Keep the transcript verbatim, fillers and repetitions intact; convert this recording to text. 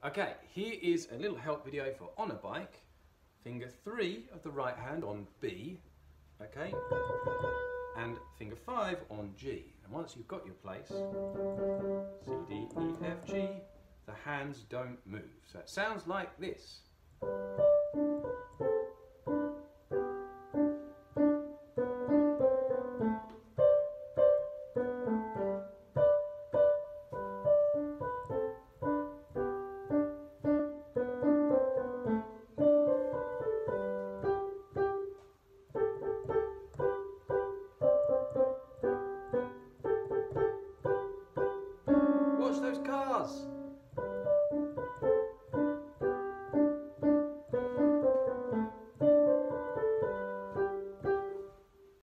Okay, here is a little help video for on a bike. Finger three of the right hand on B, okay, and finger five on G. And once you've got your place, C, D, E, F, G, the hands don't move. So it sounds like this. Watch those cars!